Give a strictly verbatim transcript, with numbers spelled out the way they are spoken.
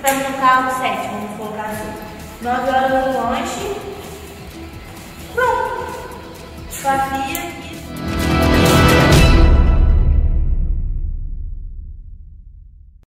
estamos no carro sete, vamos colocar assim. nove horas no lanche. Pronto. Fazia.